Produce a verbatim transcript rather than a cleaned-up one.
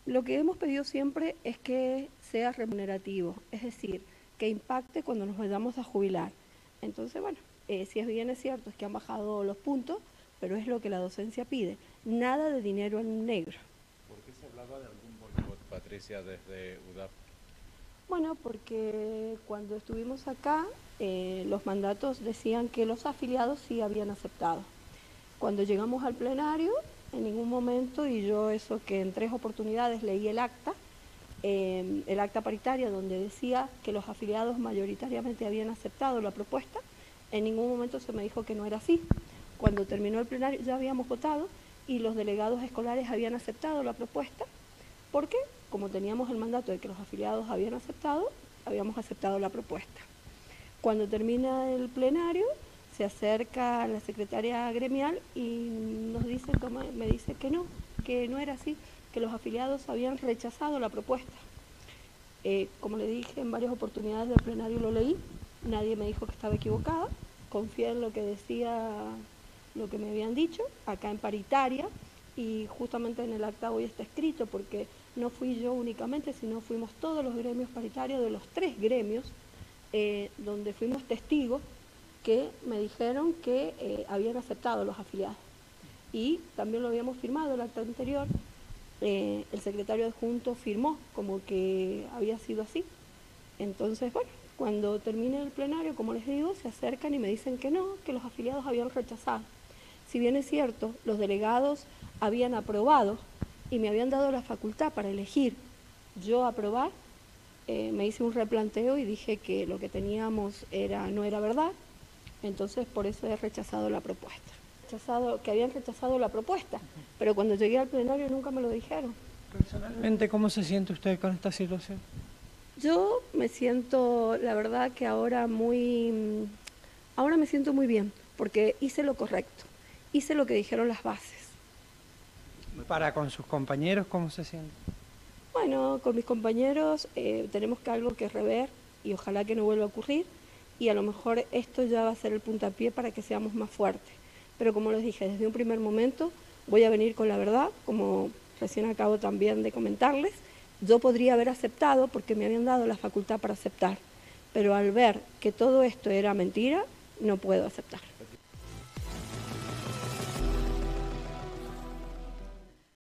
Lo que hemos pedido siempre es que sea remunerativo, es decir, que impacte cuando nos vayamos a jubilar. Entonces, bueno, eh, si es bien es cierto, es que han bajado los puntos, pero es lo que la docencia pide, nada de dinero en negro. ¿Por qué se hablaba de algún boicot, Patricia, desde U D A P? Bueno, porque cuando estuvimos acá, eh, los mandatos decían que los afiliados sí habían aceptado. Cuando llegamos al plenario, en ningún momento, y yo eso que en tres oportunidades leí el acta, eh, el acta paritaria donde decía que los afiliados mayoritariamente habían aceptado la propuesta, en ningún momento se me dijo que no era así. Cuando terminó el plenario ya habíamos votado y los delegados escolares habían aceptado la propuesta, porque como teníamos el mandato de que los afiliados habían aceptado, habíamos aceptado la propuesta. Cuando termina el plenario, se acerca la secretaria gremial y nos dice, me dice que no, que no era así, que los afiliados habían rechazado la propuesta. Eh, como le dije en varias oportunidades del plenario lo leí, nadie me dijo que estaba equivocada, confié en lo que decía, lo que me habían dicho, acá en paritaria, y justamente en el acta hoy está escrito, porque no fui yo únicamente, sino fuimos todos los gremios paritarios de los tres gremios, eh, donde fuimos testigos que me dijeron que eh, habían aceptado los afiliados. Y también lo habíamos firmado el acta anterior, eh, el secretario adjunto firmó como que había sido así. Entonces, bueno, cuando termine el plenario, como les digo, se acercan y me dicen que no, que los afiliados habían rechazado. Si bien es cierto, los delegados habían aprobado y me habían dado la facultad para elegir yo aprobar, eh, me hice un replanteo y dije que lo que teníamos era, no era verdad, entonces por eso he rechazado la propuesta. Rechazado, que habían rechazado la propuesta, pero cuando llegué al plenario nunca me lo dijeron. Personalmente, ¿cómo se siente usted con esta situación? Yo me siento, la verdad que ahora muy, ahora me siento muy bien, porque hice lo correcto, hice lo que dijeron las bases. Para con sus compañeros, ¿cómo se siente? Bueno, con mis compañeros eh, tenemos que algo que rever y ojalá que no vuelva a ocurrir, y a lo mejor esto ya va a ser el puntapié para que seamos más fuertes. Pero como les dije, desde un primer momento voy a venir con la verdad, como recién acabo también de comentarles. Yo podría haber aceptado porque me habían dado la facultad para aceptar, pero al ver que todo esto era mentira, no puedo aceptar.